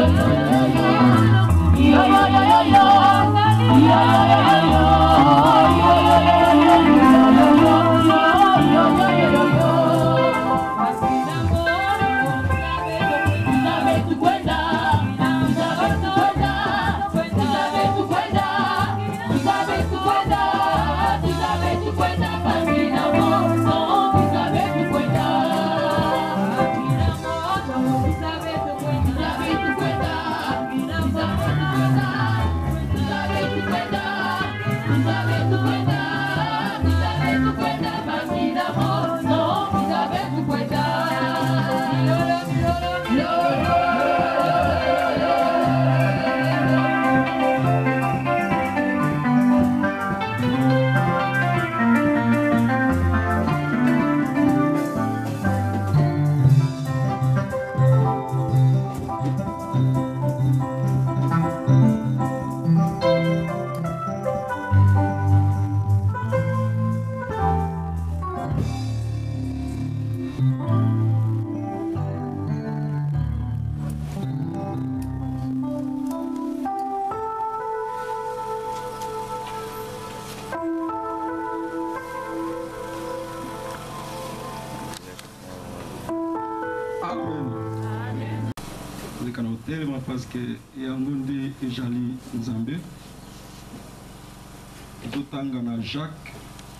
Parce que Yangundi et Jali Nzambe, Zotangana Jacques,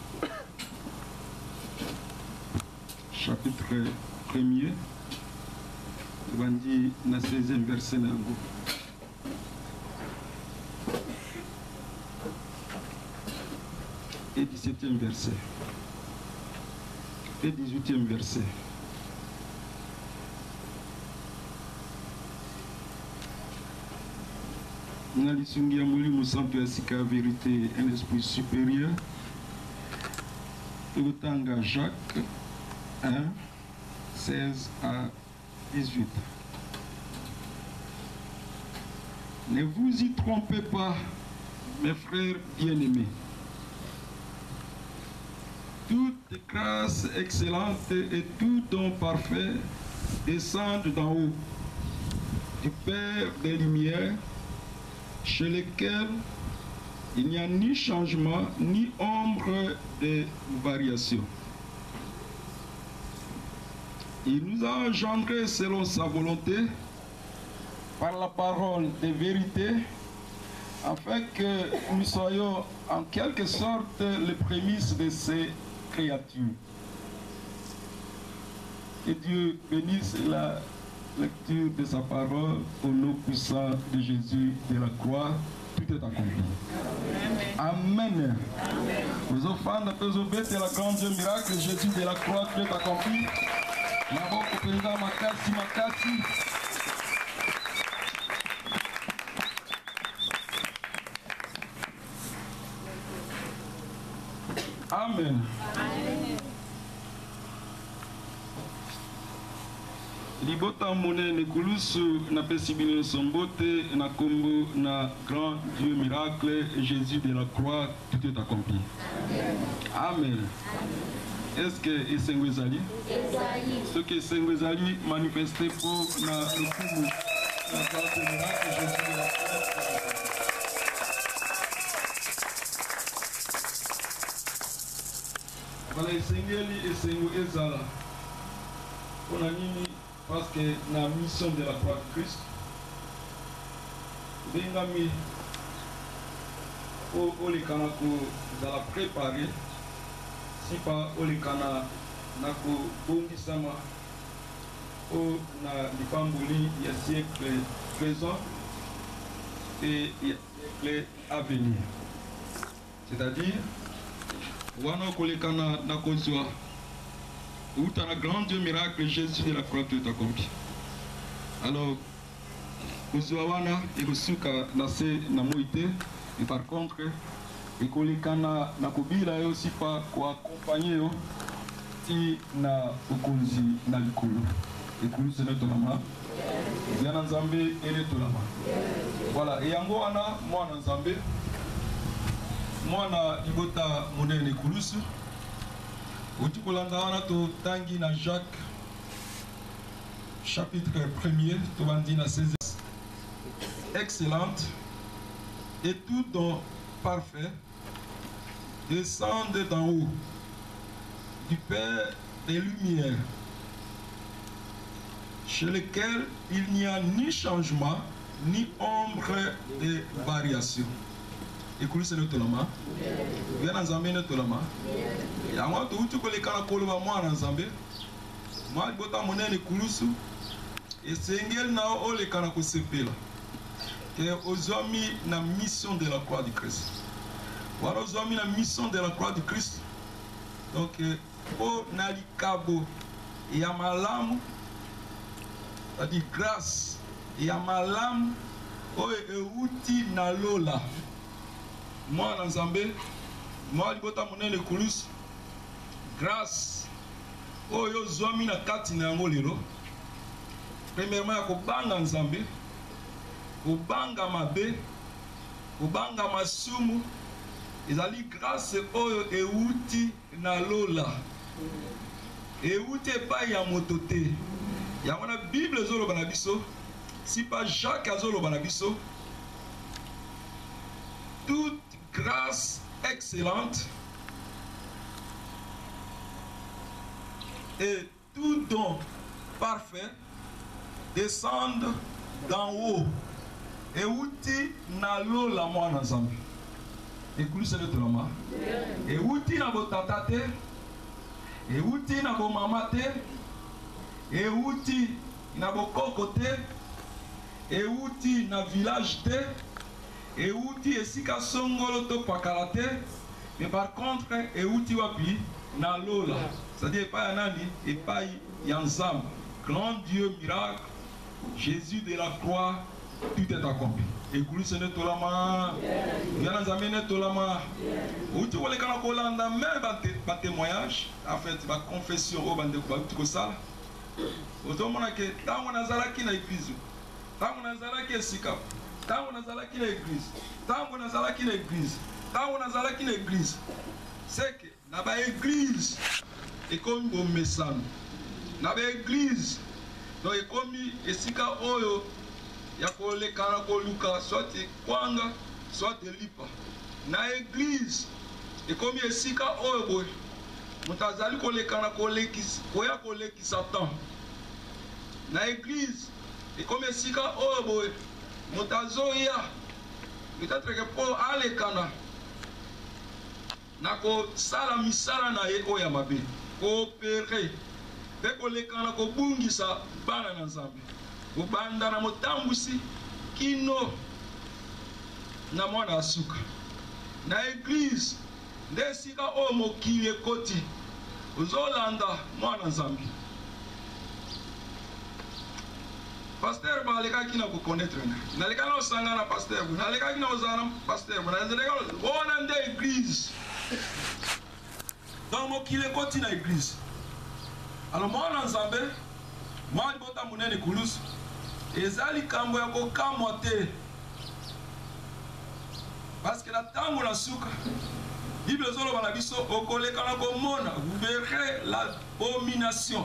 chapitre 1er, Bandi na 16e verset nango. Et 17e verset. Et 18e verset. Nalisungi ya mulimu santo ya sika vérité un esprit supérieur. Totanga Jacques 1, 16 à 18. Ne vous y trompez pas, mes frères bien-aimés. Toute grâce excellente et tout don parfait descendent d'en haut, du Père des Lumières, chez lesquels il n'y a ni changement, ni ombre de variation. Il nous a engendrés selon sa volonté, par la parole de vérité, afin que nous soyons en quelque sorte les prémices de ces créatures. Que Dieu bénisse la lecture de sa parole au nom puissant de Jésus de la croix. Tout est accompli. Amen. Nous offrons nos obéis la grande Dieu miracle, Jésus de la croix, tout est accompli. Maboko président Makasi Makasi. Amen. Libota mone nekulusu na pesibino sombote na kombo na grand Dieu miracle Jésus de la croix, tout est accompli. Amen. Est-ce que Esengwezali? Ce que Esengwezali manifesté pour na lokumu na grand Dieu miracle Jésus de la croix. Voilà Esengeli Esengu Ezala. On a nini parce que la mission de la croix de Christ, Bengami, au Lekana vous allez préparer, si pas au Lekana Nako Bongisama, au Nipamboli, il y a siècle présent et il y a siècle à venir. C'est-à-dire, Wana Kolekana Nakozwa. Où tu as un grand Dieu miracle, Jésus de la croix, tout est accompli. Alors, Ozuawana et Osuka nase na moïté, et par contre, et Kolikana na Kobila et aussi pas quoi accompagner si na Okonzi na Likulu. Et Kulu c'est notre maman. Yana Nzambe et notre maman. Voilà, et Yangoana, moi na Nzambe, moi na Ibota Monene Kulusu. Utukolanda to tangi na Jacques chapitre 1er to bandi na 16 excellente et tout don parfait descendent d'en haut, du Père des Lumières, chez lequel il n'y a ni changement, ni ombre de variation. Écoutez le tolama. Bien ensemble le tolama. Et à moi tout que les canacolos va moi ensemble. Moi bota monnaie le kulusu. Et sengel na o le canacos sepela. Que aux hommes na mission de la croix du Christ. Voilà aux hommes la mission de la croix du Christ. Donc o nalikabo ya malamu. C'est-à-dire grâce ya malamu o euti na lola. Moi, dans Zambé, moi, je suis grâce au Yozomi na kati na ngolero. Premièrement, il faut banga Nzambé, il banga mabe, il banga masumu. Ils allaient grâce au euti na lola. Euti pas ya motote. Il y a une Bible zolo banabiso. Si pas Jacques azolo banabiso. Toute grâce excellente et tout don parfait descendent d'en haut et outi na lola mwana Nzambe. Écoutez le tolama. Et outi na bo tata te, et outi na bo mama te, et outi na bo koko te, et outi na village te. Et outi esika songolo to pakalate, mais par contre et outi wapi na lola, c'est-à-dire pas yanani et pas yanzam. Grand Dieu miracle, Jésus de la croix, tout est accompli. Écoutez ce n'est tolama, bien ensemble n'est tolama. Outi wale kana kolanda même ba témoignage, en fait ba confession au bande ko tout ça. Otomona ke tango nazalaki na église, tango nazalaki esika. Tant on a zalaki l'église, tant on a zalaki l'église, tant on a zalaki l'église, c'est que na ba église et comme au message, na ba église donc et comme esika oyo ya ko le kana ko luka soit kwanga soit lipa na église et comme esika oyo boy mutazali ko le kana ko le kis ko ya ko le kisatan na église et comme esika oyo boy Motazoya, peut-être que pour aller kana, nako sala misala na ye oya mabe, coopérer, beko le kana ko bungisa bana na Nzambe, ko banda na motambusi kino na mwana asuka, na église, ndesika o mokili ekoti, uzolanda mwana Nzambe. Pasteur baleka kina ko connaître na leka na osanga na pasteur na leka kina ozana pasteur na leka ona nde église donc mokile koti na église alors moi na Nzambe moi bota munene kulusu ezali kambo ya ko kamwa te parce que la tango na suka Bible zolo bana biso okoleka na ko mona vous verrez l'abomination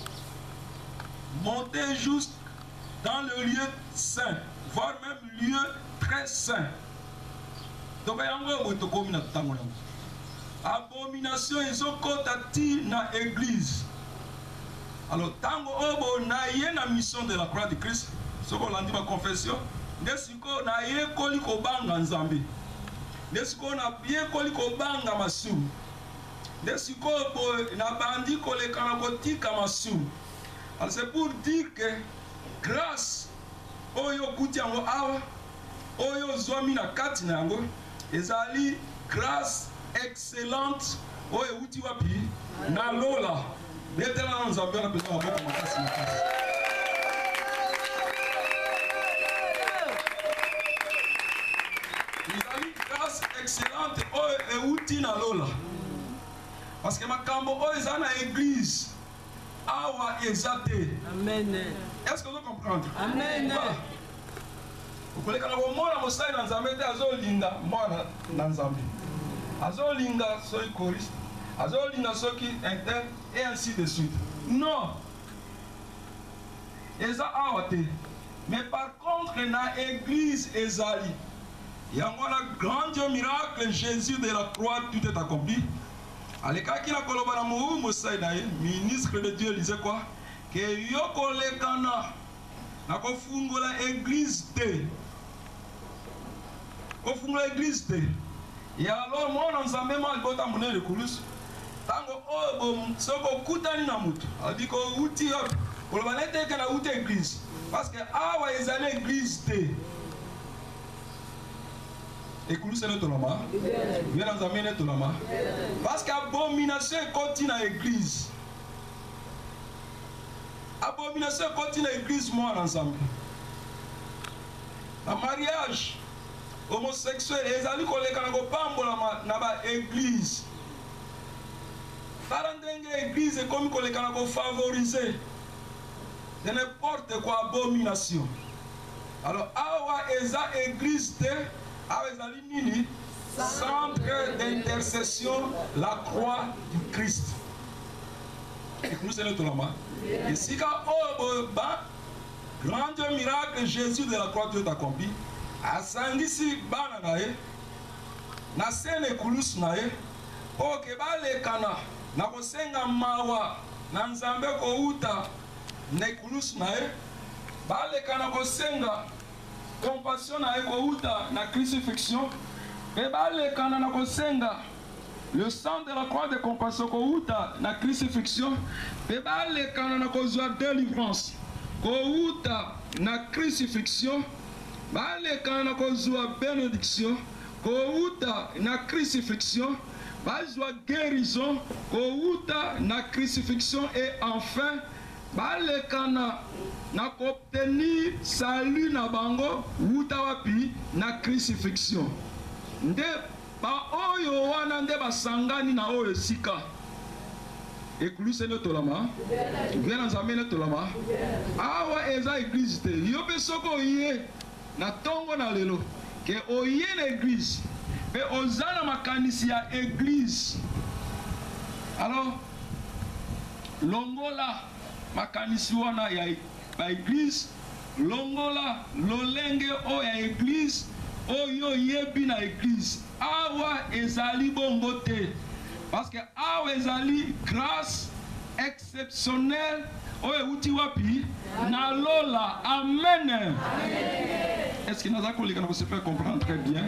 montez juste dans le lieu saint, voire même lieu très saint. Donc, il y a un abomination, ils ont contacté na église. Alors, tango obo na yé na mission de la croix de Christ, ce qu'on a dit ma confession, nesiko na yé koli ko banga Nzambe, nesiko na bien koli ko banga masu, nesiko na bandi kole kanakoti kamasu. Alors, c'est pour dire que grâce oyo kuti yango awa oyo zwami na kati na yango ezali grâce excellente oyo uti wapi na lola betela na Nzambe na besoin beaucoup makasi makasi. Ezali grâce excellente oyo uti na lola parce que makambo oyo eza na église awa exate. Amen. Est-ce que vous comprenez? Amen. Vous pouvez quand vous mona mosai na Nzambe te azolinga mwana na Nzambe. Azolinga soki choriste, azolinga soki interne et ainsi de suite. Non. Eza awa te. Mais par contre, na église ezali. Yango na grand Dieu miracle, Jésus de la croix, tout est accompli. Alekaki na koloba na mou Mosai na ye, ministre de Dieu disait quoi? Que yoko lekana na kofungola église te. Kofungola église te. Et alors moi on nzambe ma libota monene kulus. Tango obo soko kutani na mutu. Adi ko uti koloba nete kana uti église. Parce que awa ezali église te. Écoutez notre lama. Viens nous amener notre lama. Parce qu'abomination continue à l'église. Abomination continue à l'église, moi, ensemble. Le mariage homosexuel, les amis collègues dans l'église. L'église est comme collègues favoriser de n'importe quoi abomination. Alors, awa eza église de centre d'intercession, la croix du Christ. Écoutez, c'est notre lama. Et si quand grand Dieu miracle, Jésus de la croix Dieu accompli, à Sangisi Bananae, na sene kulus nae, o kebale kana, na kosenga mawa, na nzambe ko uta, ne kulus nae, bale kana kosenga. Compassion na ekouta na crucifixion et bale kana na kosenga le sang de la croix de compassion kouta na crucifixion et bale kana na kozwa délivrance kouta na crucifixion bale kana na kozwa bénédiction kouta na crucifixion bazwa guérison kouta na crucifixion et enfin bale kana na obtenir salut na bango wuta wapi na crucifixion nde ba oyo wana nde basangani na oyo sika église ne tolama bien nzambe ne tolama awa eza église te yo pe soko ye na tongo na lelo ke oye na église pe ozana makanisi ya église alors longola makanisi wana ya église longola lolenge o ya église oyo yebi na église awa ezali bongo te parce que awa ezali grâce exceptionnelle oyo euti wapi na lola amen. Est-ce que nous allons se faire comprendre très bien?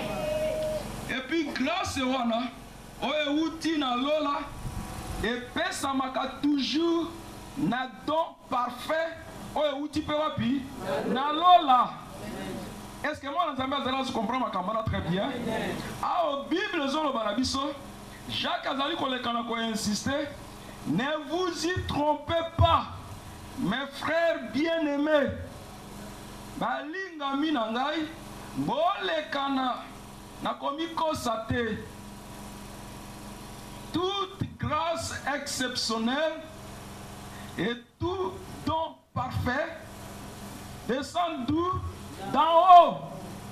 Et puis grâce wana oyo euti na lola et pesamaka toujours na don parfait oyo uti pe wapi na lola. Est-ce que moi nzambe azala se comprendre makambo très bien? Ah au Bible zolo banabiso Jacques azali kolekana ko insister, ne vous y trompez pas mes frères bien-aimés. Balinga mina ngai bolekana na komikosa te. Toute grâce exceptionnelle et tout don parfait descend d'où? D'en haut.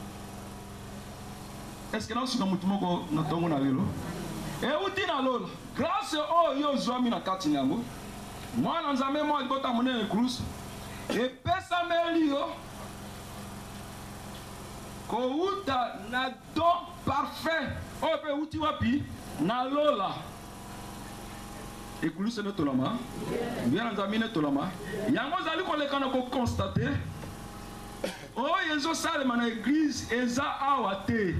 Est-ce que nous sommes tous les lelo? Et où dit na lolo? Grâce au yo zoami na kati nyango. Moi nzambe moi ibota monene cruz. Et pesa melio. Ko uta na don parfait. O pe uti wapi? Na lola. Écoute, c'est notre lama. Bien nzambe notre lama. Yango zali ko lekana ko constater. Oh, yezo salema na église eza awate.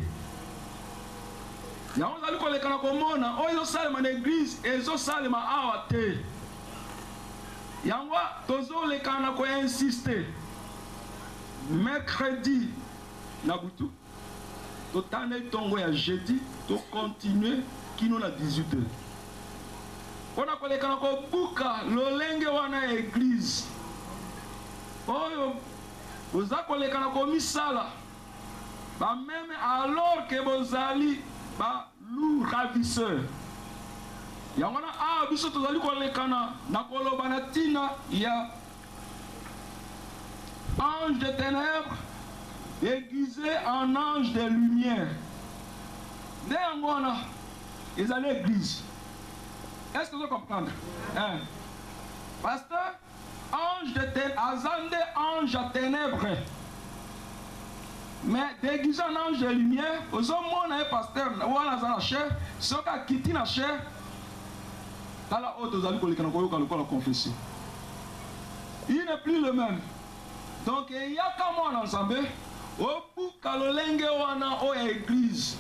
Yango zali ko lekana ko mona, oh yezo salema na église ezo salema awate. Yango tozo lekana ko insister. Mercredi na butu. To tane tongo ya jeudi, to continuer kino na 18h. On a collé quand on bouka lolenge wana église. Oh, vous avez collé quand on misala. Bah même alors que vous allez bah loup ravisseur. Yangona ah biso tozali collé quand na kolo banatina ya ange de ténèbres déguisé en ange de lumière. Dès Angona, ils allaient à l'église. Est-ce que vous comprenez? Hein? Pasteur, ange de azande ange à ténèbres. Mais déguisé en ange de lumière, aux hommes, on a un pasteur, on a la chair, ceux qui ont quitté la chair, dans la haute, vous allez la confession. Il n'est plus le même. Donc, il y a comme on ensemble, au bout de l'église, au église.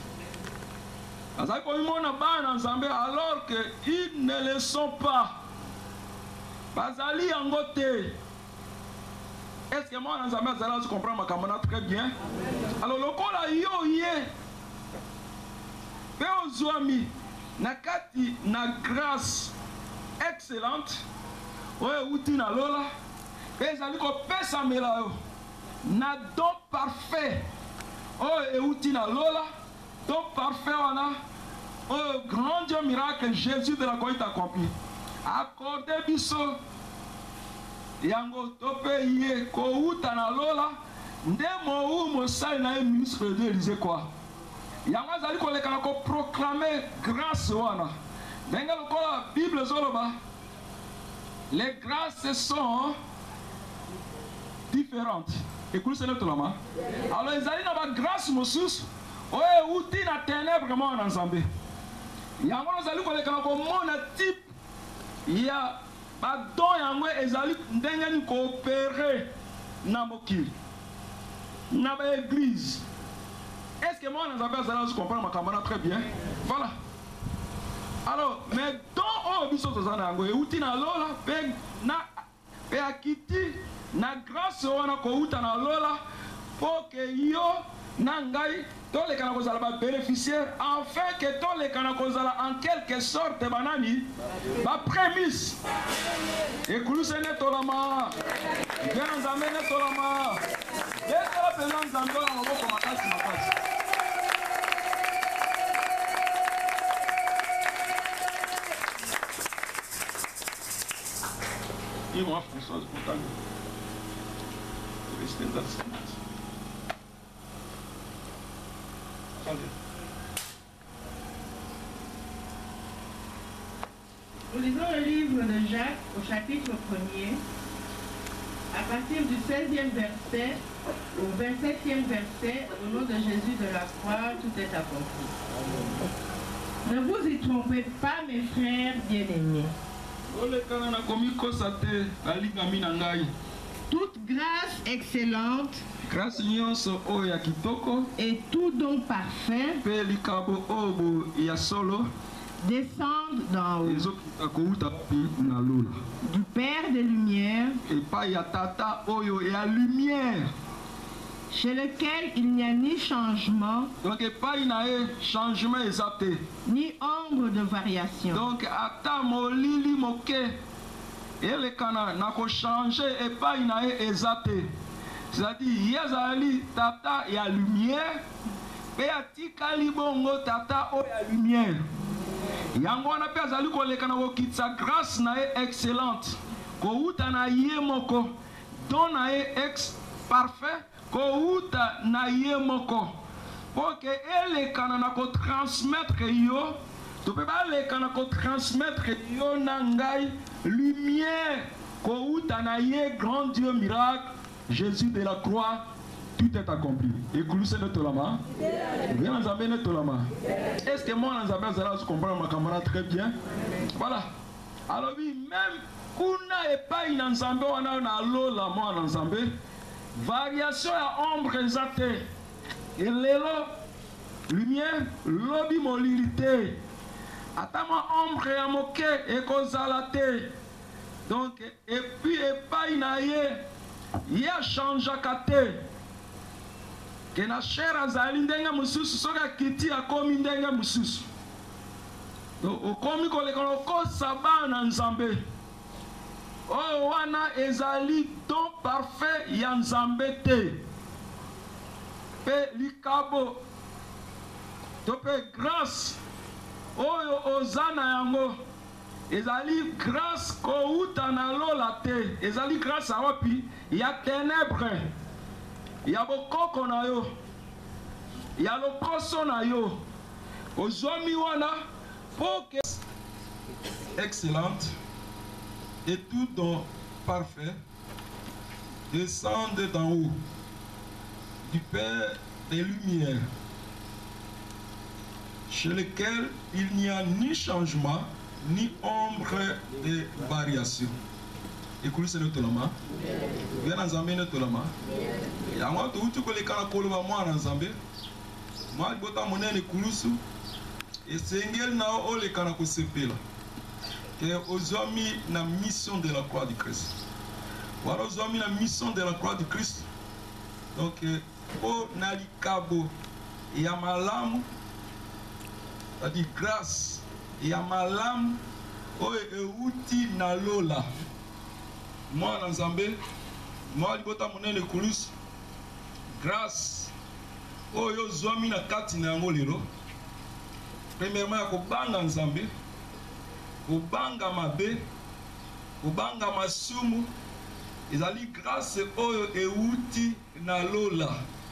Alors qu'ils ne le sont pas. Bazali en côté. Est-ce que moi, je comprends ma camarade très bien? Alors, le col a yo yé. Peu zoami. Nakati na grâce excellente. Ouais, outi na lola. Et ça dit qu'on peut s'améliorer. Na don parfait. Oh, et outi na lola. Don parfait, wana. Oh, grand Dieu miracle, Jésus de la croix est accompli. Accordez biso. Yango tope yé ko uta na lola ndemo u mosali na ministre de l'Élysée quoi. Yango azali ko lekana ko proclamer grâce wana. Denga lokola Bible zoloba. Les grâces sont différentes. Écoutez ce lama. Alors ezali na ba grâce mosus oye uti na ténèbres mo na Nzambe. Yango azali ko lekana ko mona type ya badon yango ezali ndenge ni coopérer na mokili na ba église. Est-ce que moi nous avons ça je comprends ma camarade très bien. Voilà. Alors mais dans biso tozana yango euti na lola pe na pe akiti na grâce wana ko uta na lola pour que yo na ngai tous les canaux ba bénéficiaires afin que tous les canaux en quelque sorte banani ba prémisse et que nous sommes tolama bien nous amène tolama et la présence d'Angola on va commencer ma passe et moi Françoise Montagne restez dans ce match. Nous lisons le livre de Jacques au chapitre 1er, à partir du 16e verset au 27e verset, au nom de Jésus de la croix, tout est accompli. Ne vous y trompez pas, mes frères bien-aimés. Toute grâce excellente et tout don parfait descendent d'en haut du Père des Lumières, chez lequel il n'y a ni changement, ni ombre de variation. Donc, ata molili moke, ele kana nako changer et pas inae ezate. C'est-à-dire, yazali tata ya lumière, pe atika libongo tata o ya lumière. Yango wana pe azali ko lekana ko kitsa grâce na e excellente. Ko uta na ye moko, don na e ex parfait, ko uta na ye moko. Pour que ele kana na ko transmettre yo. Tu peux pas les transmettre yo nangai lumière koutanaye grand Dieu miracle Jésus de la croix tout est accompli. Écoutez le tolama. Bien nous amène tolama. Est-ce que moi nous amène ça je comprends ma camarade très bien. Voilà. Alors oui même kuna et pas une ensemble on a na lola moi ensemble variation à ombre exatée et l'élo lumière lobby molilité. Atama ombre ya moke ekozalate. Donc et puis et pas inaye ya changea kate. Que na chera zali ndenge mususu soka kiti akomi ndenge mususu. Donc okomi kolekana ko sabana nzambe. Oh wana ezali don parfait ya nzambe te. Pe likabo. Tope grâce. Oyo ozana yango ezali grâce ko uta na lola te ezali grâce a wapi ya ténèbres ya bokoko na yo ya lokoso na yo ozomi wana pour que excellente et tout don parfait descende d'en haut, du Père des Lumières, chez lequel il n'y a ni changement, ni ombre de variation. Écoutez, c'est notre lama. Viens en Zambie, notre lama. Et à moi, tout le cas, moi en Zambie. Moi, je vais monnaie les coulusses. Et c'est un na o le kana ko sepela. Que aux hommes na mission de la croix du Christ. Voilà aux hommes la mission de la croix du Christ. Donc, au nalikabo et à malamu, c'est-à-dire grâce et à malamu, au euti na lola. Moi en Zambie, moi je vais monnaie les coulusses. Grâce aux hommes na kati na ngolero. Premièrement, kobanga nzambe, kobanga mabe, kobanga masumu, ezali grâce oyo euti na lola.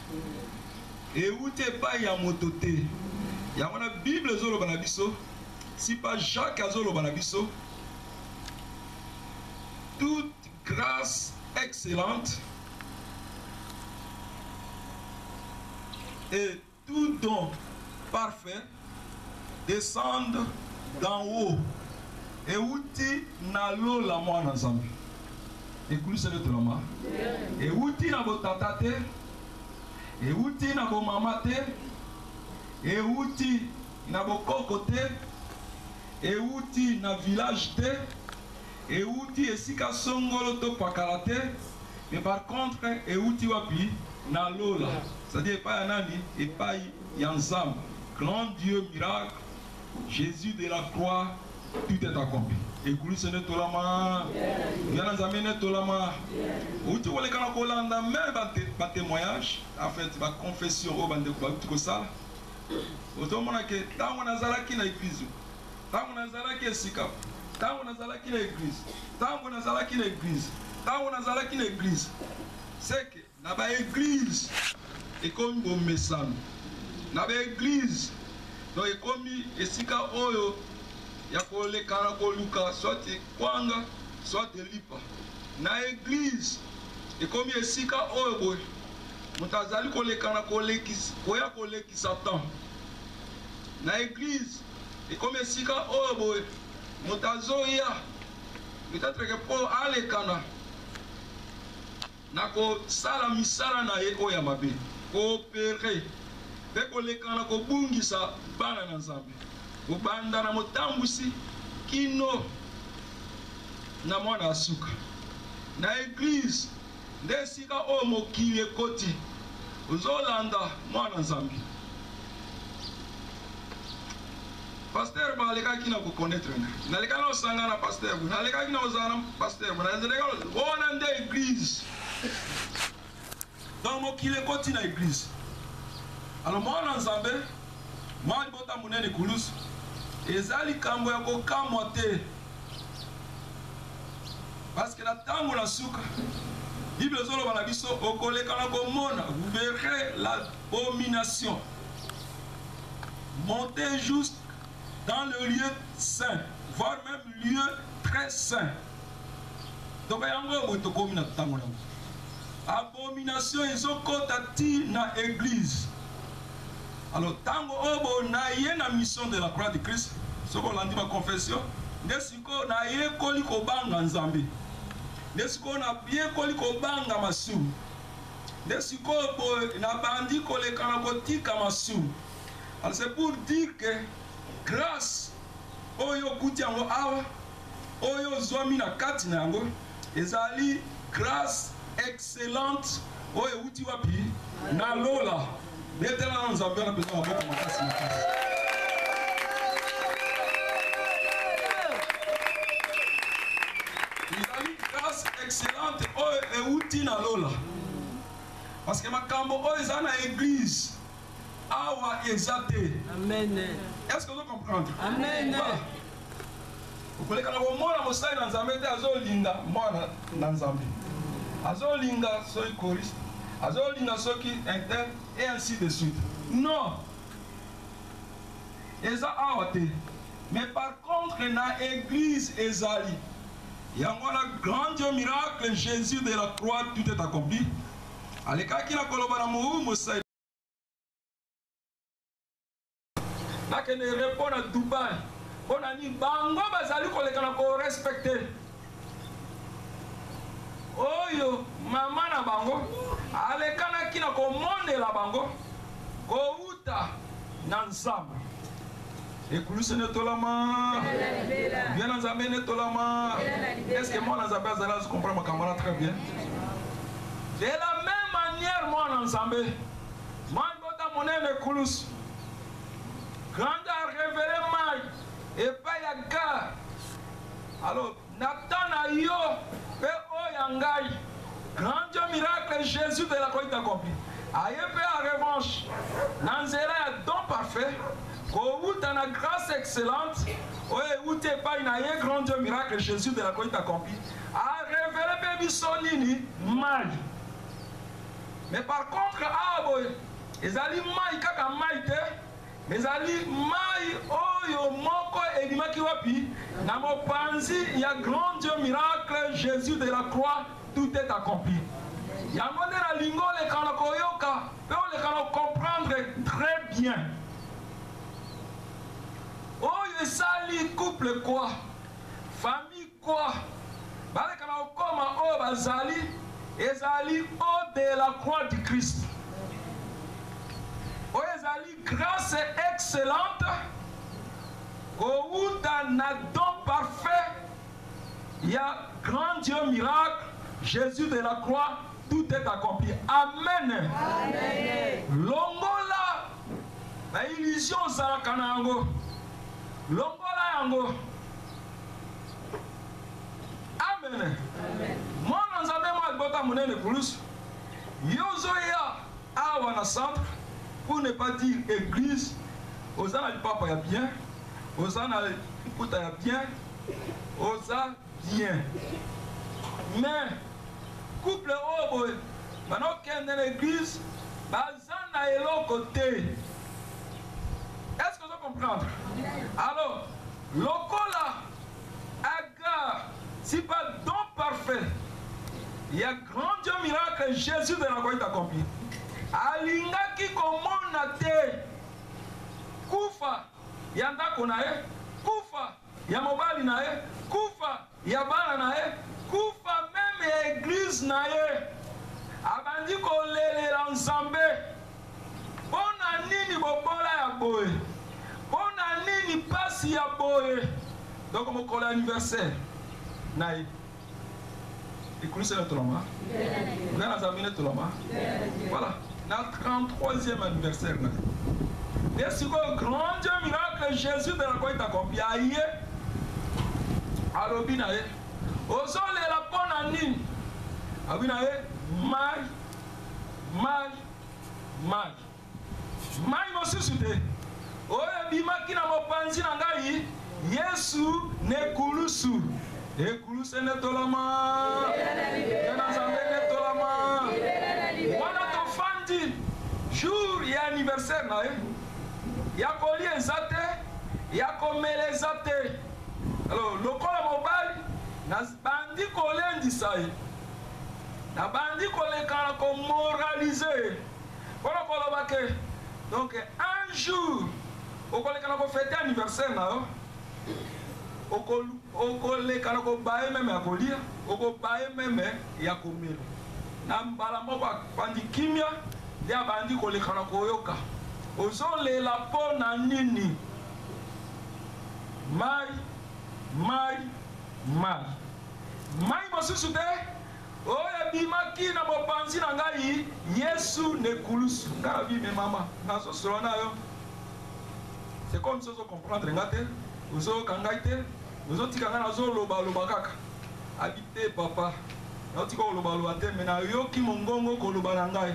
Euti epai ya moto te. Yango na Bible ezoloba na biso, si pas Jacques azoloba na biso, toute grâce excellente et tout don parfait descendent d'en haut. Et outi na lola mwana nzambe. Écoutez ce que lama. Et outi na bo tata te. Et outi na bo mama te. Et outi na bo koko te. Et outi na village te. Et outi esika songolo to pakala te. Mais par contre, et outi wapi na lola. C'est-à-dire pas nani et pas yanzam. Grand Dieu miracle. Jésus de la croix, tout est accompli. Écoutez, ce n'est pas la main. Viens nous amener tout la main. Où tu vois les canaux collant même pas témoignage, en fait, ma confession au bande de tout ça. Autant que tant on a zalaki na église, tant on a zalaki na sikap, tant on a zalaki na église, tant on a zalaki na église, tant on a zalaki na église. C'est que na ba église et comme bon message, na ba église. Donc, comme esika oyo ya kolekana koluka soit kwanga soit lipa na église et comme esika oyo boy mutazali kolekana kolekis koya koleki Satan na église et comme esika oyo boy mutazoya peut-être que pour alekana na ko sala misala na ye oya mabe coopérer. Peko lekana ko bungisa bana na Nzambe. Ubanda na motambusi kino na mwana asuka. Na église ndesika o mokili ekoti. Uzolanda mwana Nzambe. Pasteur ba leka kina ko connaître na. Na leka na sangana pasteur. Na leka kina ozana pasteur. Na leka ona nde église. Dans mokili ekoti na église. Alors moi en Zambie, moi je bota munene kulus, ezali kambo ya kokamwa te. Parce que la tango la suka, Bible zolo bana biso okoleka na komona, vous verrez l'abomination. Montez juste dans le lieu saint, voire même lieu très saint. Donc yango boto komina tango na. Abomination ezokota ti na église. Alors, tango obo na ye na mission de la croix de Christ, ce qu'on a dit ma confession, nesiko na ye koli ko banga Nzambe, nesiko na ye koli ko banga masu, nesiko bo na bandi ko le kana ko tika masu. Alors c'est pour dire que grâce oyo kuti yango awa, oyo zomi na kati na yango, ezali grâce excellente oyo uti wapi na lola. Maintenant, nous avons besoin de beaucoup de place. Ils ont une grâce excellente et outil na lola. Parce que ma cambo est dans l'église. Awa exate. Amen. Est-ce que vous comprenez? Amen. Vous voulez que nous mona mosai na Nzambe te azolinga mona na Nzambe. Azolinga soy choriste. Azolinga soki interne et ainsi de suite. Non. Eza awate. Mais par contre, na église ezali. Yangola grand Dieu miracle, Jésus de la croix, tout est accompli. Alekaki na kolobana mou Moussa. Nakene répond à Dubaï. On a dit bango bazali koleka na ko respecter. Oyo mama na bango alekana kina ko monde la bango ko uta na nzambe. Écoute ne tolama. Bien nzambe ne tolama. Est-ce que moi nzambe azala je comprends ma camarade très bien. De la même manière moi nzambe moi ngota monene kulus. Grand a révélé mal et pas yaga. Alors Nathan yo pe oyangai. Grand Dieu miracle Jésus de la croix est accompli. Aye pe en revanche nanzela ya don parfait. Ko uta na grâce excellente. Oye ute pa inaye grand Dieu miracle Jésus de la croix est accompli. A révélé pe bisonini mal. Mais par contre aboy ezali mai kaka mai te. Mais ali mai oyo moko edimaki wapi na mopanzi ya grand Dieu miracle Jésus de la croix tout est accompli. Yango nde na lingo lekana koyoka pe olekana comprendre très bien. Oyo esali couple quoi, famille quoi, balekana okoma oyo bazali ezali au de la croix du Christ. Oyo ezali grâce excellente kouta na don parfait ya grand Dieu miracle Jésus de la croix tout est accompli. Amen. Amen. Longola na illusion zalaka na yango longola yango. Amen. Mwana nzambe mwa bota munene plus yozoya awa na centre. Pour ne pas dire église, Osa na papa ya bien, Osa na puta ya bien, Osa bien. Mais couple obo, maintenant qu'il y a l'église, bazan na elo côté. Est-ce que vous comprenez? Alors, lokola aga, si pas don parfait, il y a grand Dieu miracle Jésus de la croix est accompli. Alingaki komona te kufa ya ndako na ye, kufa ya mobali na ye, kufa ya bana na ye, kufa même ya église na ye. Abandi kolelela nzambe. Bona nini bobola ya boye? Bona nini pasi ya boye? Donc mokolo anniversaire na ye. Écoutez le tolama. Voilà. Notre 33e anniversaire. Et si le grand Dieu miracle Jésus de la croix est accompli, aïe, alobinae, osole la ponanine, abinae, mal, mo susute, oye bimaki na mopanzi na ngai, Yesu ne kulusu. Ekulusu ne tolama, Nzambe ne tolama. Wana tofandi jour ya anniversaire na ye, ya kolia ezate, ya komela ezate. Alors lokola mobali na bandi kolendisa ye, na bandi kolekana ko moraliser. Voilà koloba ke. Donc un jour okolekana ko fêter anniversaire na yo. Okolekana ko bae meme ya kolia, oko bae meme ya komela. Na mbala moko bandi kimia, ya bandi kolekana koyoka. Ozolela po na nini? Mai mosusu te. Oye bimaki na mopanzi na ngai, Yesu ne kulusu. Ngala bi me mama, naso sona yo. C'est comme ça, vous comprenez, ngate. Ozo kangaite, ozo tikanga na zo loba kaka. Habité papa. Na tiko loba te mena yoki mongongo ko loba na ngai.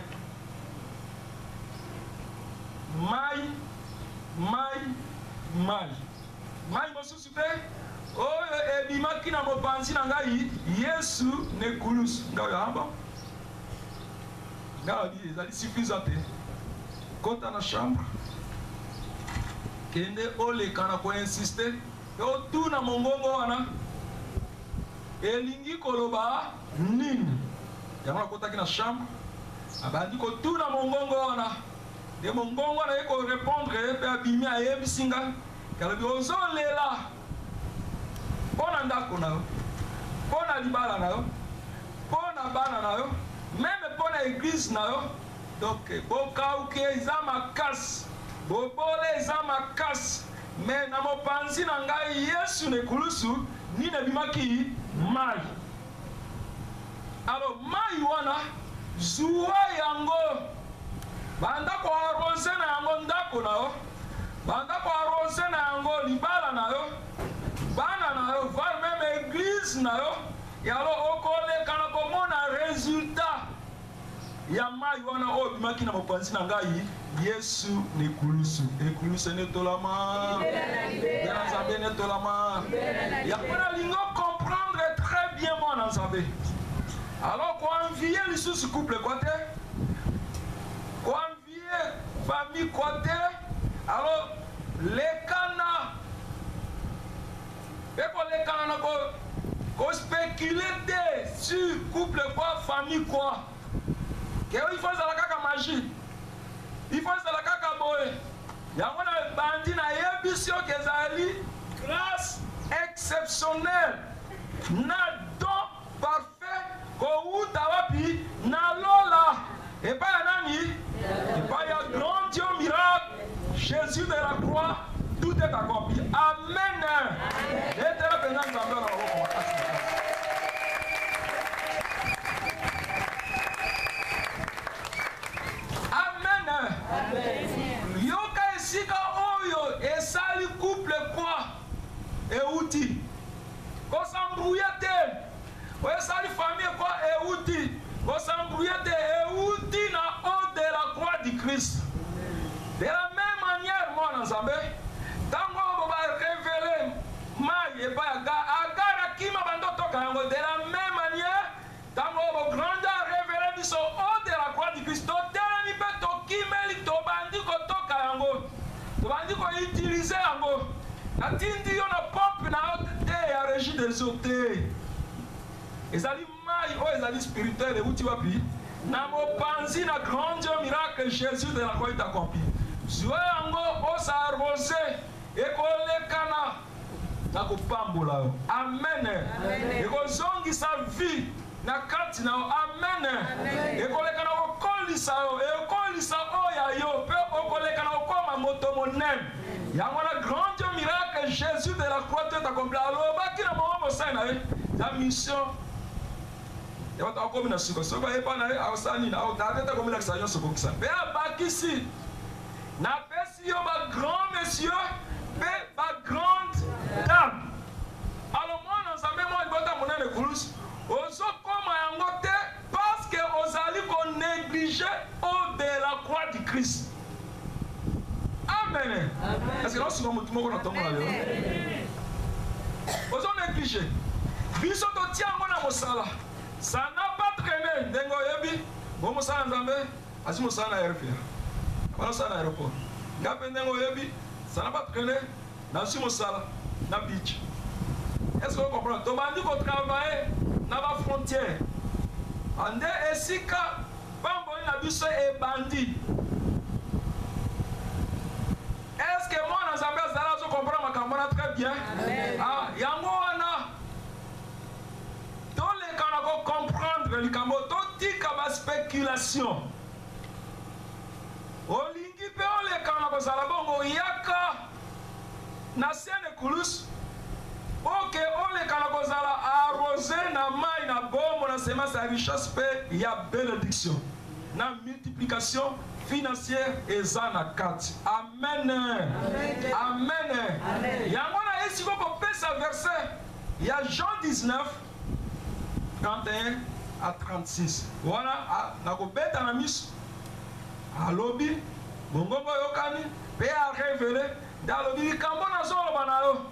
Mai mosusu te. Oyo ebimaki na mopanzi na ngai, Yesu ne kulusu. Ngayo amba. Ngayo bi ezali suffisant. Kota na chambre. Kende ole kana ko insister yo tu na mongongo wana elingi koloba nini yango akotaki na chambre abandi kotuna mongongo wana de mongongo wana ye korépondre mpe abimi ayebisi nga kalobi ozolela mpo na ndako na yo mpo na libala na yo mpo na bana na yo meme mpo na eglize na yo donc bokauki eza makasi bobole eza makasi me na mopanzi na ngai yesu na ekulusu nini ebimaki mai alo mai wana zuwa yango banda koarose na yango ndako na yo banda koarose na yango libala na yo bana na yo voire même église na yo yalo okoleka na komona résultat ya mai wana oyo bimaki na mopanzi na ngai yesu na ekulusu netolama ya nzambe netolama yango nalingi comprendre très bien mwana nzambe alors koenvie lisusu couple kwa te koenvie famille kwa te alors lekana mpe kolekana na kospécule te sur couple kwa famille kwa ke il faut ezala kaka magie il faut ezala kaka boye yango na bandi nayebisi yo ke ezali grâce exceptionnelle na don parfait kouta wapi na lola epai ya nani epai ya grand Dieu miracle Jésus de la croix tout est accompli amen etela mpenza nzambe na maboko makasi yoka esika oyo esali couple kwa euti kosambrouye te esali famille kwa euti kosambrouye te euti na haut de la croix du Christ de la même manière mwana nzambe ntango oyo barévele mai epai agara kima bandotoka yango de la même manière ntango oyo grande arévele biso haut de la croix du Christ totelani mpe tokimeli tobandi kotoka yango tobandi koutilize yango natindi yo na pompe na yo te ya régie des eaux te ezali mai oyo ezali spirituel euti wapi na mopanzi na grand Dieu miracle Jésus de la croix est accompli zwa yango osa arrose ekolekana na kopambola yo amen ekozongisa vie na kati na yo amen ekolekana kokolisa yo ekolisa oyo yo mpe okolekana kokoma moto monene yango na grand Dieu miracle Jésus de la croix tout accompli alobaki na mama mosali na ye ya mission yabato akomi na suka soki ayeba na ye aosani na aotata komilakisa nyonso kokisa mpe abakisi napesi yo bagrand monsieur mpe bagrande dame alo mwana nzambe mwa libota monene kulusu ozokoma yango te parce que ozali konéglige au de la croix du Christ amen est-ce que naosunga motu moko na ntongo na lelo ozonéglige biso totia yango na mosala ça n'a pas traîné ndenge oyebi bo mosala nzambe asi mosala na RFR banasala na aéroport nga mpe ndenge oyebi ça n'a pas traîné nasi mosala na beach est-ce que vous comprenez tobandi kotravaille na bafrontière ande esika pamboli na biso ebandi est-ce que mwana nzambe azali azokomprendre makambo na très bien yango wana tolekana kocomprendre likambo totika baspéculation olingi mpe olekana kozala bongo yaka na siane kulus oke olekana kozala arrosé na mai na bomo na semence ya richesse mpe ya bénédiction na multiplication financière eza na kati amen amen yango na esiko kopesa verset ya Jean 19 31 à 36 wana nakobeta na miso alobi bongongo yokani mpe arevele nde alobi likambo nazoloba na yo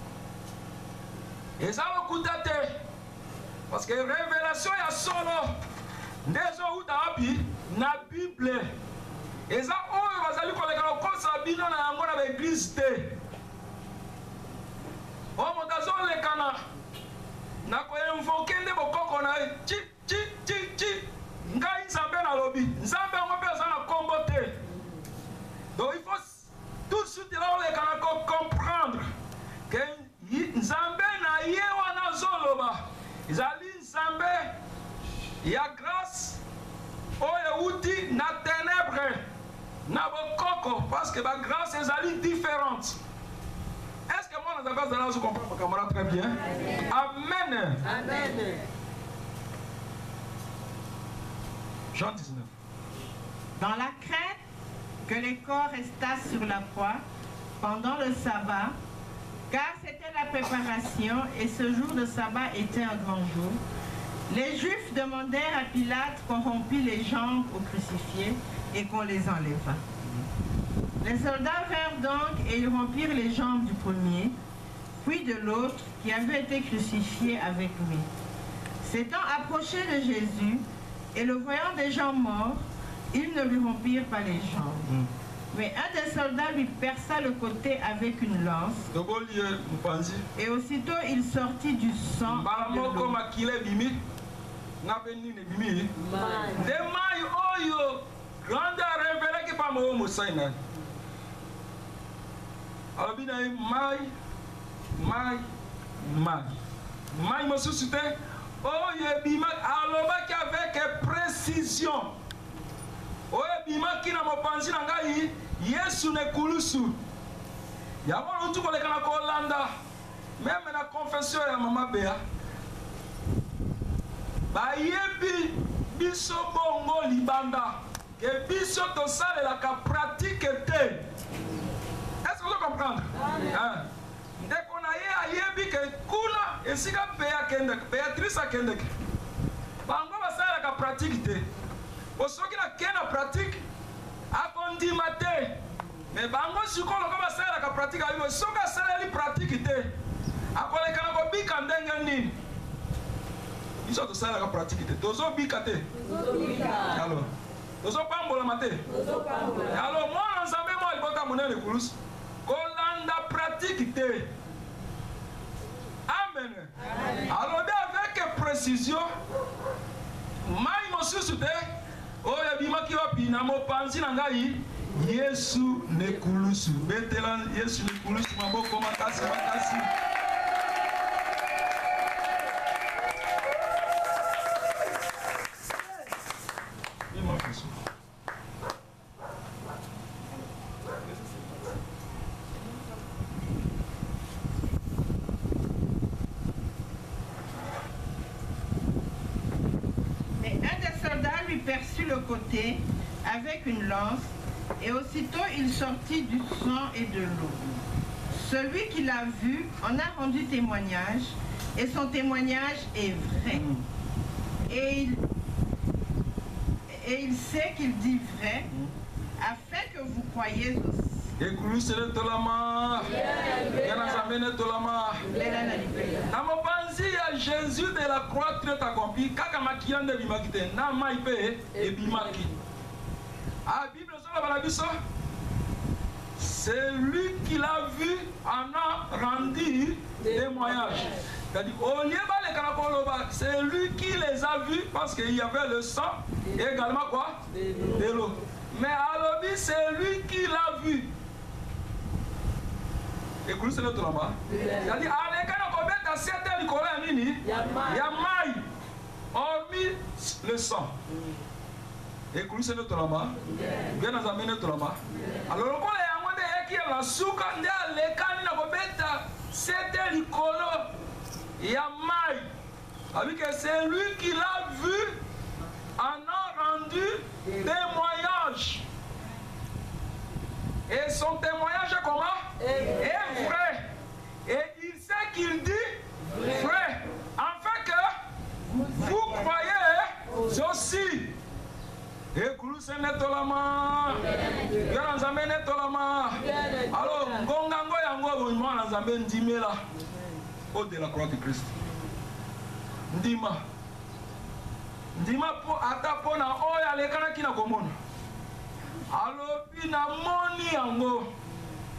eza lokuta te parce que révélation ya solo nde ezouta wapi na bible eza oyo bazali koleka kokosa bino na yango na baeglise te oyo moto azolekana nako invoquer nde bokoko na chi chi chi chi ngai nzambe na lobi nzambe ngo pe za na kombo te. Donc il faut tout de suite là on est comprendre que nzambe na ye wana zoloba ezali nzambe ya grâce oyo uti na ténèbres na bokoko parce que ba grâce ezali différente. Est-ce que moi, dans la je comprends mon camarade très bien? Amen. Amen. Jean 19. Dans la crainte que les corps restassent sur la croix pendant le sabbat, car c'était la préparation et ce jour de sabbat était un grand jour, les Juifs demandèrent à Pilate qu'on rompît les jambes aux crucifiés et qu'on les enlevât. Les soldats vinrent donc et ils rompirent les jambes du premier, puis de l'autre qui avait été crucifié avec lui. S'étant approchés de Jésus et le voyant déjà mort, ils ne lui rompirent pas les jambes. Mais un des soldats lui perça le côté avec une lance. Et aussitôt il sortit du sang. Alors, mai me suscité, oh, alors avec précision. Oh, bima qui n'a pas pensé dans Gaï, Yesu ne kulusu. Y'a tout pour les Holanda, même la confession de Maman Béa. Ba yebi biso bongo libanda, que biso to sale la pratique te. Est-ce que vous comprenez? Dès qu'on a yebi que kuna esika Béa kendek, Béatrice a kendek. Bango va sale la pratique te. Osoki na kena pratique akondi mate. Mais bango sukolo ko ba sale la pratique ayo soka sale li pratique te. Akole kana ko bika ndenge nini? Ils sont tous la pratique. Tozo bikate. Alors, tozo pambola mate. Alors moi ensemble moi il bota monnaie le kulus. Kolanda pratique te. Amen. Alors avec précision, mai mo susute. Oh ya bima ki wa pina mo panzi na ngai. Yesu ne kulusu. Betela Yesu ne kulusu maboko makasi makasi. Perçut le côté avec une lance et aussitôt il sortit du sang et de l'eau. Celui qui l'a vu en a rendu témoignage et son témoignage est vrai. Et il sait qu'il dit vrai afin que vous croyiez aussi. Jésus de la croix très accompli, kaka makiande bimakite, na maipe et bimaki. Ah, Bible sur la Bible, c'est lui qui l'a vu en a rendu témoignage. C'est lui qui les a vus parce qu'il y avait le sang et également quoi? De l'eau. Mais alors, c'est lui qui l'a vu. Écoute, c'est notre là-bas. C'est-à-dire, allez, quand on met à 7 heures, il y a maille, hormis le sang. Écoute, c'est notre là-bas. Bien nous amener notre là-bas. Alors, quand on est qui est la souka, on est allé, quand on met à 7 heures, il y a maille. Avec c'est lui qui l'a vu, en a rendu témoignage. Et son témoignage est comment? Est vrai. Et il sait qu'il dit vrai. Afin que vous croyez aussi. Et Koulou c'est netolama. Bien Nzambe netolama. Alors, Gongango Yango, moi Nzambe Ndimela. Au de la croix de Christ. Ndima. Ndima po ata po na oya lekana kina komona. Alobi na moni yango.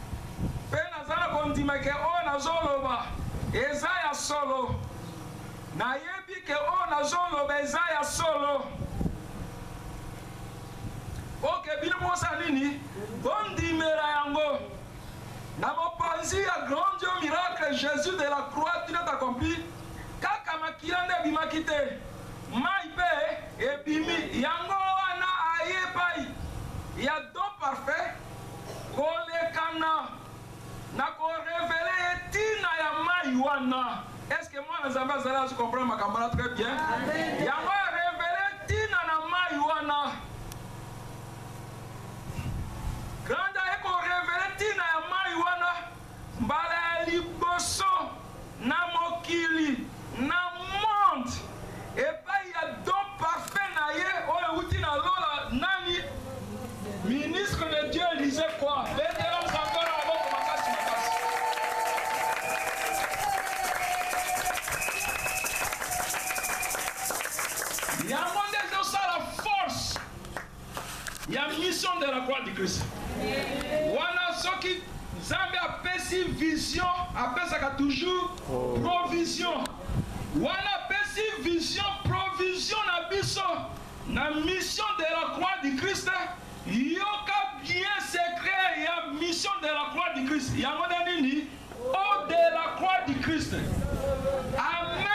Pe nazala kondima ke o na zoloba. Eza ya solo. nayebi ke o nazoloba eza ya solo oke bino mosa nini bondimela yango na mopanzi ya grand Dieu miracle Jésus de la croix tu n'as accompli kaka makila nde ebimaki te mai mpe ebimi yango wana ayebai ya don parfait kolekana na korevele etina ya mai wana. Est-ce que moi les amis allez comprendre ma camarade très bien? Yango révélé tina na mai wana. Granda eko révélé tina ya mai wana. Mbala liboso na mokili na monde. Et pas il y a don parfait na ye o uti na lola nani ministre de Dieu disait quoi? Vétéran encore avant makasi makasi. Il y a un monde de ça la force. Il y a une mission de la croix de Christ. Voilà ce qui Zambé appelle si vision, appelle ça toujours provision. Voilà appelle si vision, provision na biso. La mission de la croix de Christ. Yoka bien secret, il y a mission de la croix de Christ. Il y a un monde nini au de la croix de Christ. Amen.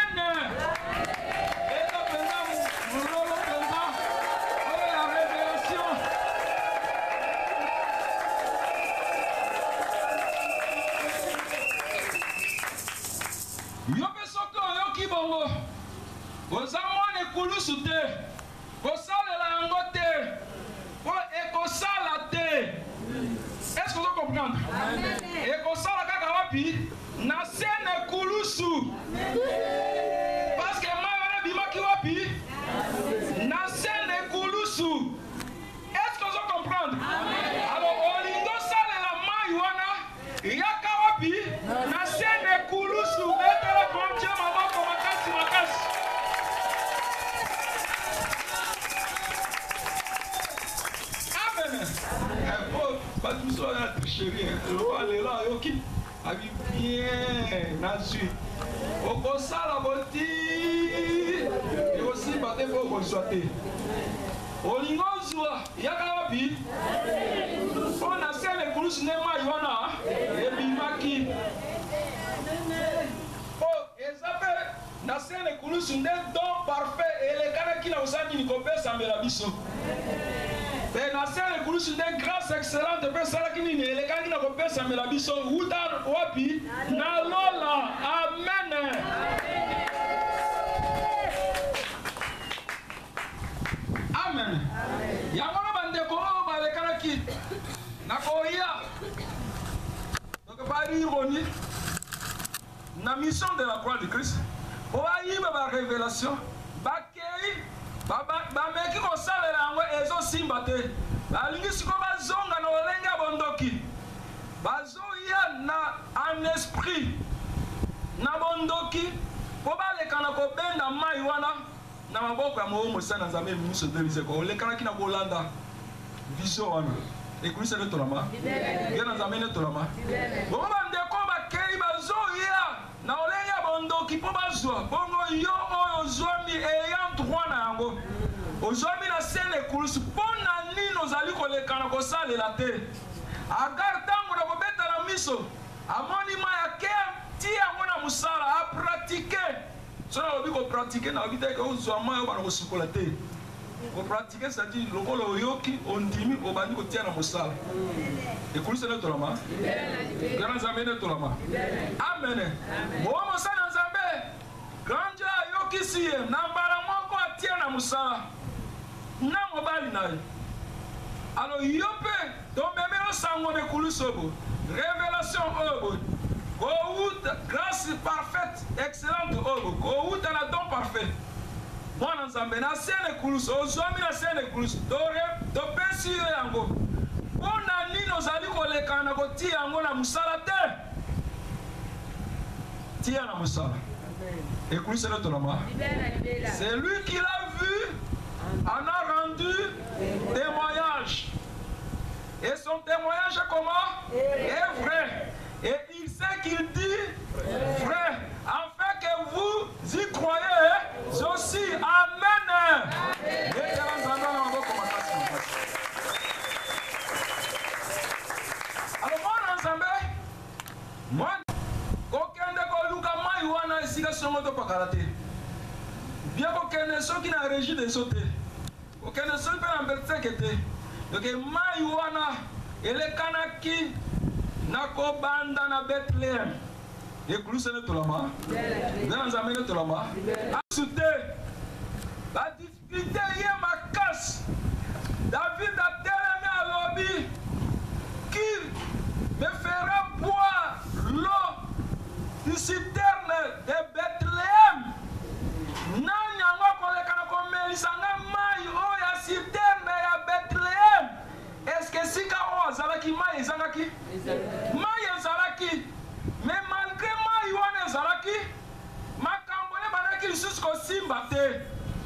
Ozamone kulusu te, kosalela yango te, po ekosala te. Est-ce que vous comprenez? Ekosala kaka wapi? Na sene kulusu. Parce que ma bimaki wapi? Na sene kulusu. Est-ce que vous comprenez? Alors olingo salela mai wana, yaka wapi? Na sene kulusu. Etela kontie maboko makasi makasi. Pas tout ça la tricherie. Allez là, ok. Avec bien, nazi. Au consa la boti. Et aussi, batez pour constater. Au lingozua, yakawapi. On a fait les coulous nema yona. Et bimaki. Oh, et ça fait. Nasser les coulous n'est don parfait. Et les gars qui n'ont pas dit qu'on peut s'amener la biso. Mais na sele kulusu de grâce excellente pe sala kini ni ele kangi na ko pesa me la biso uta wapi na lola. Amen. Amen. Ya mona bande ko ba le kana ki na ko ya. Donc pas ironie na mission de la croix de Christ. O ayi ba révélation ba kei ba meki ko salela yango ezo simba te balingi siko bazonga na olenga bondoki bazoya na en esprit na bondoki po balekana kobenda mai wana na maboko ya moyo mosana Nzambe miso delise ko olekana kina kolanda vision wana ekulisa le tolama ngena Nzambe ne tolama bongo bandeko bakei bazoya na olenga bondoki po bazwa bongo yo oyo zwami eyant droit na yango ozwami na sele kulusu pona nino zali kolekana kosalela te agar tango na kobeta na miso amoni maya ke ti yango na musala a pratiquer sona lobi ko pratiquer na obite ke ozwama yo bana kosukola te ko pratiquer ça dit lokolo yoki ondimi obandi ko tia na musala ekulisa le tolama grand Nzambe ne tolama amen mo musala Nzambe grand Dieu yoki siye na mbala moko atia na musala na mobali na ye. Alors yope tomeme o sango ne kulusobo révélation obo ko grâce parfaite excellente obo ko na don parfait mwana Nzambe na sene kuluso ozwami na sene kuluso to pesi yo yango pona nino zali kolekana kotia yango na musala te tia na musala ekulisa le tolama c'est lui qui l'a vu en a rendu témoignage. Et son témoignage comment? Est vrai. Et il sait qu'il dit vrai. Afin que vous y croyez. tika songo to pakalate. Bien ko kene so ki na régie de sauter. O kene so pe na bertekete. Donc mai wana ele kanaki na ko banda na Bethlehem. Et Clousene Tolama. Dans Zamene Tolama. Asute. La difficulté est ma casse. David a tellement à l'objet qu'il me fera boire l'eau du citerne de Bethléem. Nanya ngoko lekana ko melisanga mai o ya citerne ya Bethléem. Est-ce que sika o zalaki mai ezalaki? Mai ezalaki. Mais malgré mai wana ezalaki, makambo ne banaki lisusu ko simba te.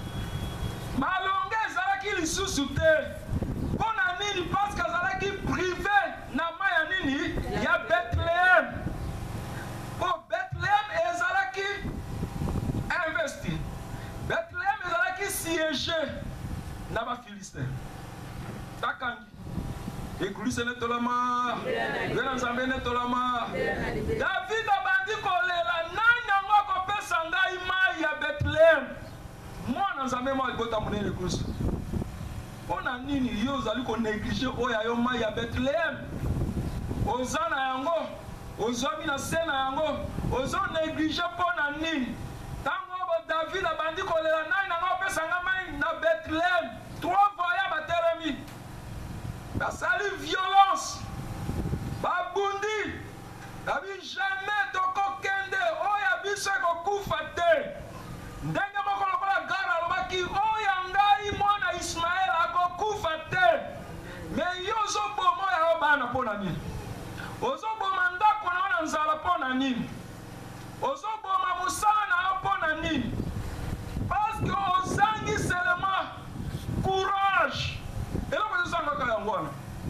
Malonga ezalaki lisusu te. Pona nini parce que ezalaki privé na mai ya nini ya Bethléem. Po Bethléem ezalaki investi. Bethléem ezalaki siégé na ba Philistin. Takangi. Église ne tolama. Bena Nzambe ne tolama. David abandi kolela nani ngoko pesa ngai mai ya Bethléem. Mwana Nzambe mo libota monene Kristo. Pona nini yo zali ko négliger oya yo mai ya Bethléem. Ozana yango, ozomi na sena yango, ozo négliger pona nini. Tango David abandi kolela nani ngoko pesa ngai mai na Bethléem. Trois voyants batelemi. Basali violence. Babundi. David jamais toko kende oya biso ko kufa te. Ndenge moko lokola gara lobaki oya ngai mwana Ismaël akokufa te. Mais yo zo bomo ya bana pona nini? Ozo boma ndako na nzala pona nini? Ozo boma musala na pona nini? Parce que ozangi seulement courage. Et là, vous avez dit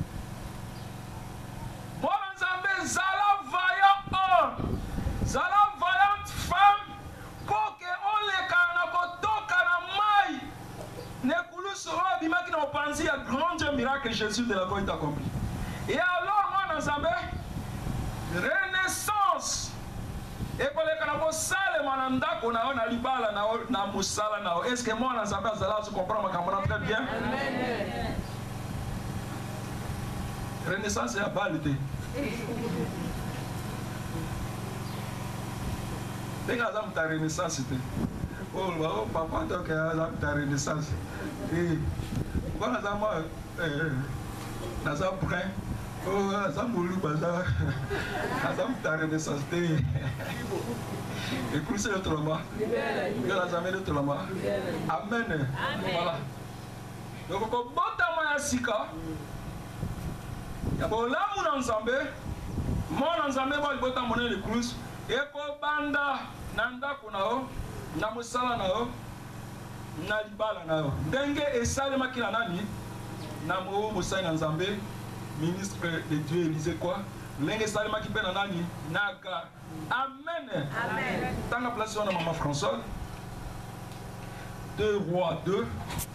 Mwana Nzambe, zala vaillant homme, zala vaillante femme, pour que on les kotoka na mai. Ne kulusu o bimaki na opanzi ya grand Dieu miracle Jésus de la croix est accompli. Et alors, Mwana Nzambe, renaissance. Et pour les canapos sale mananda qu'on a na libala na musala na. Est-ce que Mwana Nzambe azala se comprendre ma camarade très bien? Amen. Renaissance est à balité. Dès que ta renaissance, oh papa, donc ta renaissance. Et pourquoi nous avons pris oh, ça moulu baza. Ta renaissance. Et Christ est notre lama. Dieu nous amène notre lama. Amen. Voilà. Donc, on va sika. Yabo lamu na Nzambe, mwana Nzambe ba libota monene Kristo, eko banda na ndako nao, na musala nao, na libala nao. Ndenge esalema kila nani, na mo musala na Nzambe, ministre de Dieu Élisée quoi, ndenge esalema ki pe na nani, naga. Amen. Amen. Tanga place na maman François. 2 Rois 2.